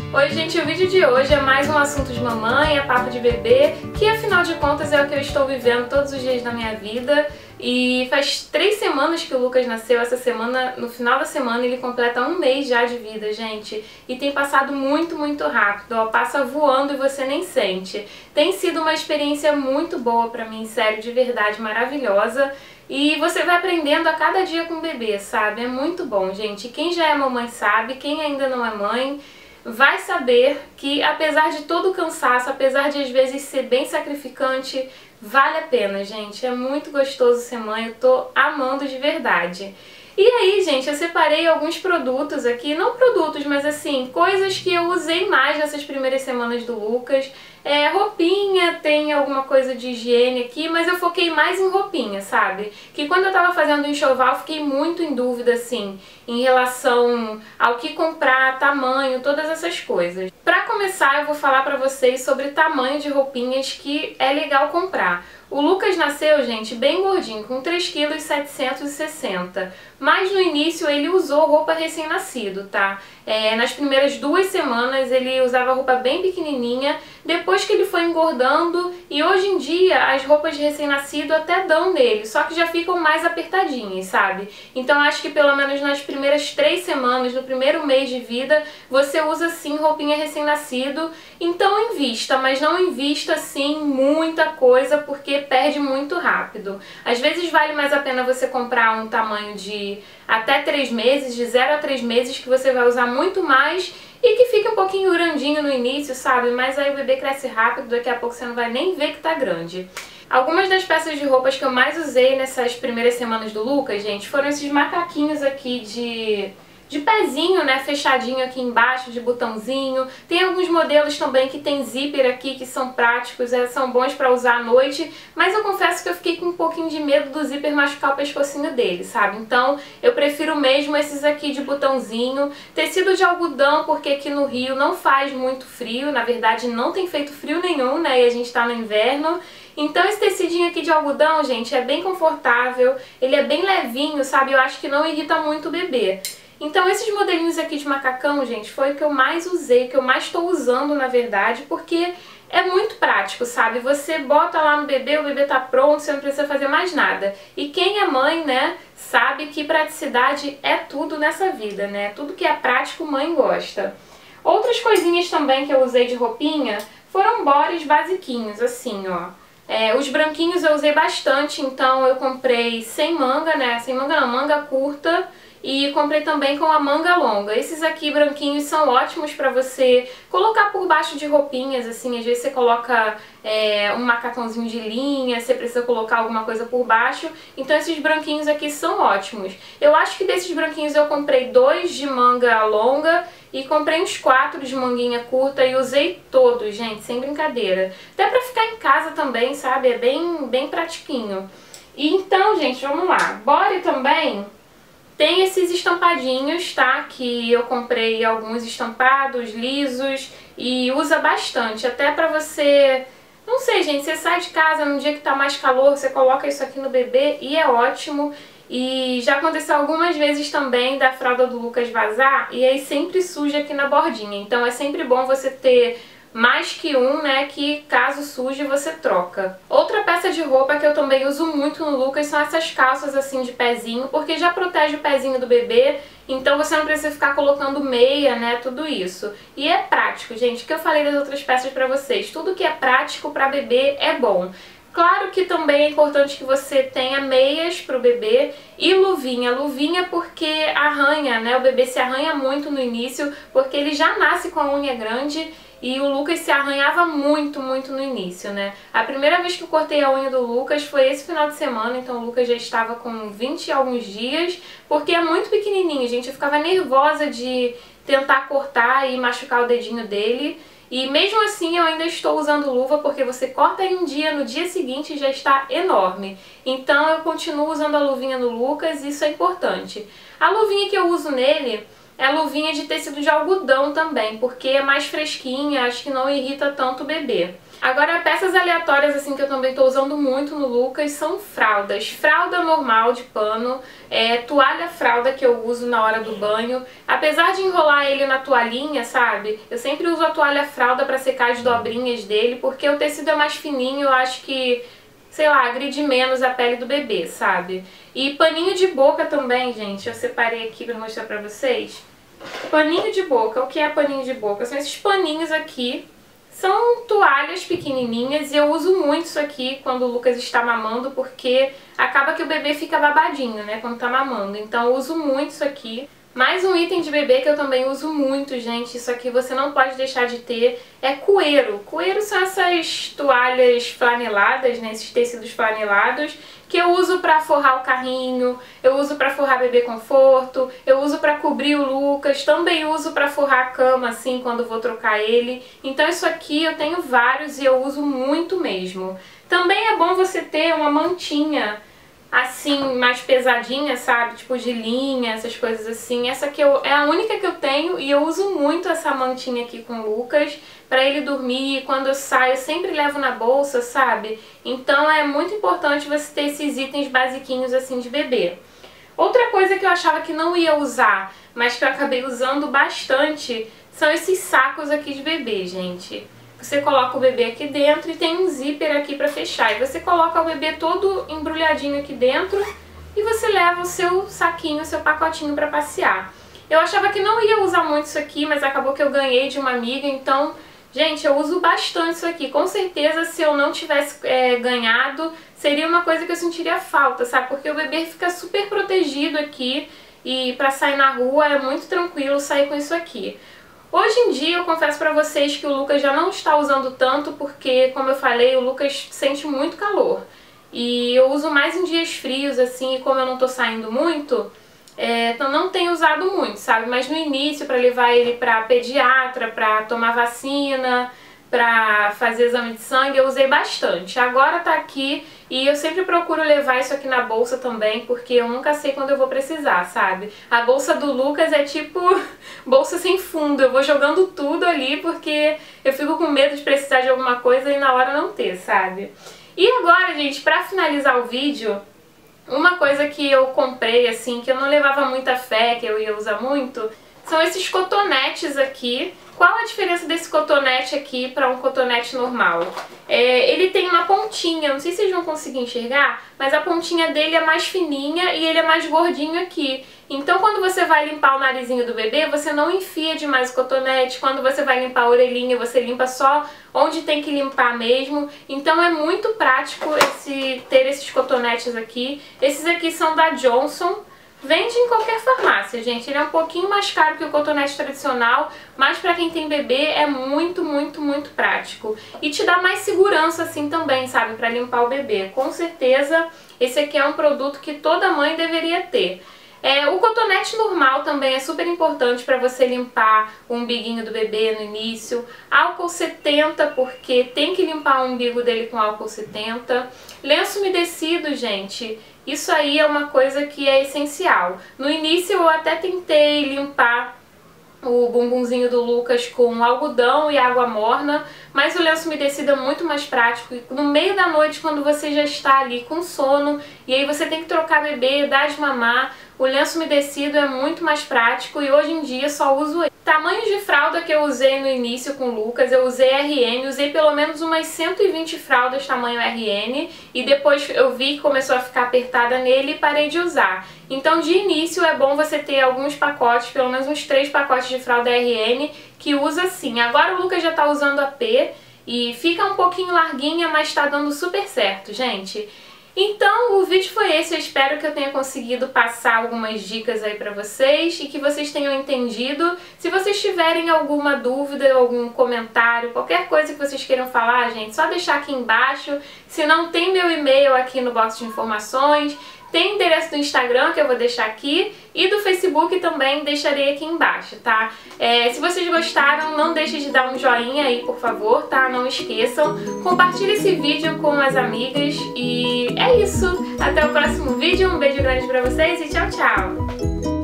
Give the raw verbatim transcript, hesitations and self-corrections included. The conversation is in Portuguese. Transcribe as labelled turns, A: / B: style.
A: Oi gente, o vídeo de hoje é mais um assunto de mamãe, é papo de bebê, que afinal de contas é o que eu estou vivendo todos os dias da minha vida. E faz três semanas que o Lucas nasceu, essa semana, no final da semana ele completa um mês já de vida, gente. E tem passado muito, muito rápido, ó, passa voando e você nem sente. Tem sido uma experiência muito boa pra mim, sério, de verdade, maravilhosa. E você vai aprendendo a cada dia com o bebê, sabe? É muito bom, gente. Quem já é mamãe sabe, quem ainda não é mãe vai saber que apesar de todo o cansaço, apesar de às vezes ser bem sacrificante, vale a pena, gente. É muito gostoso ser mãe, eu tô amando de verdade. E aí, gente, eu separei alguns produtos aqui, não produtos, mas assim, coisas que eu usei mais nessas primeiras semanas do Lucas. É, roupinha, tem alguma coisa de higiene aqui, mas eu foquei mais em roupinha, sabe? Que quando eu tava fazendo o enxoval, eu fiquei muito em dúvida, assim, em relação ao que comprar, tamanho, todas essas coisas. Pra começar, eu vou falar pra vocês sobre tamanho de roupinhas que é legal comprar. O Lucas nasceu, gente, bem gordinho, com três vírgula setecentos e sessenta quilos, mas no início ele usou roupa recém-nascido, tá? É, nas primeiras duas semanas ele usava roupa bem pequenininha, depois que ele foi engordando, e hoje em dia as roupas de recém-nascido até dão nele, só que já ficam mais apertadinhas, sabe? Então acho que pelo menos nas primeiras três semanas, no primeiro mês de vida, você usa sim roupinha recém-nascido, então invista, mas não invista sim muita coisa, porque perde muito rápido. Às vezes vale mais a pena você comprar um tamanho de até três meses, de zero a três meses, que você vai usar muito mais e que fique um pouquinho grandinho no início, sabe? Mas aí o bebê cresce rápido, daqui a pouco você não vai nem ver que tá grande. Algumas das peças de roupas que eu mais usei nessas primeiras semanas do Lucas, gente, foram esses macaquinhos aqui de... de pezinho, né, fechadinho aqui embaixo, de botãozinho. Tem alguns modelos também que tem zíper aqui, que são práticos, é, são bons pra usar à noite, mas eu confesso que eu fiquei com um pouquinho de medo do zíper machucar o pescocinho dele, sabe? Então eu prefiro mesmo esses aqui de botãozinho. Tecido de algodão, porque aqui no Rio não faz muito frio, na verdade não tem feito frio nenhum, né, e a gente tá no inverno. Então esse tecidinho aqui de algodão, gente, é bem confortável, ele é bem levinho, sabe? Eu acho que não irrita muito o bebê. Então esses modelinhos aqui de macacão, gente, foi o que eu mais usei, que eu mais estou usando na verdade, porque é muito prático, sabe? Você bota lá no bebê, o bebê tá pronto, você não precisa fazer mais nada. E quem é mãe, né, sabe que praticidade é tudo nessa vida, né? Tudo que é prático, mãe gosta. Outras coisinhas também que eu usei de roupinha foram bores basiquinhos, assim, ó. É, os branquinhos eu usei bastante, então eu comprei sem manga, né? Sem manga não, manga curta. E comprei também com a manga longa. Esses aqui branquinhos são ótimos pra você colocar por baixo de roupinhas, assim, às vezes você coloca é, um macacãozinho de linha, você precisa colocar alguma coisa por baixo, então esses branquinhos aqui são ótimos. Eu acho que desses branquinhos eu comprei dois de manga longa e comprei uns quatro de manguinha curta e usei todos, gente, sem brincadeira. Até pra ficar em casa também, sabe, é bem, bem pratiquinho. E então, gente, vamos lá. Body também... tem esses estampadinhos, tá? Que eu comprei alguns estampados, lisos, e usa bastante. Até pra você... não sei, gente, você sai de casa num dia que tá mais calor, você coloca isso aqui no bebê e é ótimo. E já aconteceu algumas vezes também da fralda do Lucas vazar, e aí sempre suja aqui na bordinha. Então é sempre bom você ter... mais que um, né, que caso suje você troca. Outra peça de roupa que eu também uso muito no Lucas são essas calças assim de pezinho, porque já protege o pezinho do bebê, então você não precisa ficar colocando meia, né, tudo isso. E é prático, gente, o que eu falei das outras peças pra vocês, tudo que é prático pra bebê é bom. Claro que também é importante que você tenha meias pro bebê e luvinha. Luvinha porque arranha, né, o bebê se arranha muito no início, porque ele já nasce com a unha grande. E o Lucas se arranhava muito, muito no início, né? A primeira vez que eu cortei a unha do Lucas foi esse final de semana, então o Lucas já estava com vinte e alguns dias, porque é muito pequenininho, gente. Eu ficava nervosa de tentar cortar e machucar o dedinho dele. E mesmo assim eu ainda estou usando luva, porque você corta em um dia, no dia seguinte já está enorme. Então eu continuo usando a luvinha no Lucas, isso é importante. A luvinha que eu uso nele... é luvinha de tecido de algodão também, porque é mais fresquinha, acho que não irrita tanto o bebê. Agora, peças aleatórias assim que eu também tô usando muito no Lucas são fraldas. Fralda normal de pano, é, toalha fralda que eu uso na hora do banho. Apesar de enrolar ele na toalhinha, sabe? Eu sempre uso a toalha fralda pra secar as dobrinhas dele, porque o tecido é mais fininho, eu acho que, sei lá, agride menos a pele do bebê, sabe? E paninho de boca também, gente, eu separei aqui pra mostrar pra vocês. Paninho de boca, o que é paninho de boca? São esses paninhos aqui. São toalhas pequenininhas e eu uso muito isso aqui quando o Lucas está mamando, porque acaba que o bebê fica babadinho, né, quando tá mamando. Então eu uso muito isso aqui. Mais um item de bebê que eu também uso muito, gente, isso aqui você não pode deixar de ter, é cueiro. Cueiro são essas toalhas flaneladas, né, esses tecidos flanelados, que eu uso pra forrar o carrinho, eu uso pra forrar bebê conforto, eu uso pra cobrir o Lucas, também uso pra forrar a cama, assim, quando vou trocar ele. Então isso aqui eu tenho vários e eu uso muito mesmo. Também é bom você ter uma mantinha assim, mais pesadinha, sabe? Tipo de linha, essas coisas assim. Essa aqui eu, é a única que eu tenho e eu uso muito essa mantinha aqui com o Lucas pra ele dormir. Quando eu saio, eu sempre levo na bolsa, sabe? Então é muito importante você ter esses itens basiquinhos assim de bebê. Outra coisa que eu achava que não ia usar, mas que eu acabei usando bastante, são esses sacos aqui de bebê, gente. Você coloca o bebê aqui dentro e tem um zíper aqui pra fechar. E você coloca o bebê todo embrulhadinho aqui dentro e você leva o seu saquinho, o seu pacotinho pra passear. Eu achava que não ia usar muito isso aqui, mas acabou que eu ganhei de uma amiga, então, gente, eu uso bastante isso aqui. Com certeza, se eu não tivesse é, ganhado, seria uma coisa que eu sentiria falta, sabe? Porque o bebê fica super protegido aqui e pra sair na rua é muito tranquilo sair com isso aqui. Hoje em dia eu confesso pra vocês que o Lucas já não está usando tanto porque, como eu falei, o Lucas sente muito calor. E eu uso mais em dias frios, assim, e como eu não tô saindo muito, é, então não tenho usado muito, sabe? Mas no início, pra levar ele pra pediatra, pra tomar vacina, pra fazer exame de sangue, eu usei bastante. Agora tá aqui e eu sempre procuro levar isso aqui na bolsa também, porque eu nunca sei quando eu vou precisar, sabe? A bolsa do Lucas é tipo bolsa sem fundo, eu vou jogando tudo ali porque eu fico com medo de precisar de alguma coisa e na hora não ter, sabe? E agora, gente, pra finalizar o vídeo, uma coisa que eu comprei, assim, que eu não levava muita fé, que eu ia usar muito, são esses cotonetes aqui. Qual a diferença desse cotonete aqui para um cotonete normal? É, ele tem uma pontinha, não sei se vocês vão conseguir enxergar, mas a pontinha dele é mais fininha e ele é mais gordinho aqui. Então quando você vai limpar o narizinho do bebê, você não enfia demais o cotonete. Quando você vai limpar a orelhinha, você limpa só onde tem que limpar mesmo. Então é muito prático esse, ter esses cotonetes aqui. Esses aqui são da Johnson. Vende em qualquer farmácia, gente. Ele é um pouquinho mais caro que o cotonete tradicional, mas pra quem tem bebê é muito, muito, muito prático. E te dá mais segurança assim também, sabe? Pra limpar o bebê. Com certeza, esse aqui é um produto que toda mãe deveria ter. É, o cotonete normal também é super importante para você limpar o umbiguinho do bebê no início. Álcool setenta, porque tem que limpar o umbigo dele com álcool setenta. Lenço umedecido, gente, isso aí é uma coisa que é essencial. No início eu até tentei limpar o bumbumzinho do Lucas com algodão e água morna, mas o lenço umedecido é muito mais prático. No meio da noite, quando você já está ali com sono e aí você tem que trocar bebê, dar de mamar, o lenço umedecido é muito mais prático e hoje em dia só uso ele. Tamanhos de fralda que eu usei no início com o Lucas, eu usei R N, usei pelo menos umas cento e vinte fraldas tamanho R N e depois eu vi que começou a ficar apertada nele e parei de usar. Então de início é bom você ter alguns pacotes, pelo menos uns três pacotes de fralda R N que usa assim. Agora o Lucas já tá usando a P e fica um pouquinho larguinha, mas tá dando super certo, gente. Então o vídeo foi esse, eu espero que eu tenha conseguido passar algumas dicas aí pra vocês e que vocês tenham entendido. Se vocês tiverem alguma dúvida, algum comentário, qualquer coisa que vocês queiram falar, gente, só deixar aqui embaixo. Se não, tem meu e-mail aqui no box de informações, tem o endereço do Instagram que eu vou deixar aqui e do Facebook também deixarei aqui embaixo, tá? É, se vocês gostaram, não deixem de dar um joinha aí, por favor, tá? Não esqueçam. Compartilhe esse vídeo com as amigas e é isso. Até o próximo vídeo, um beijo grande pra vocês e tchau, tchau!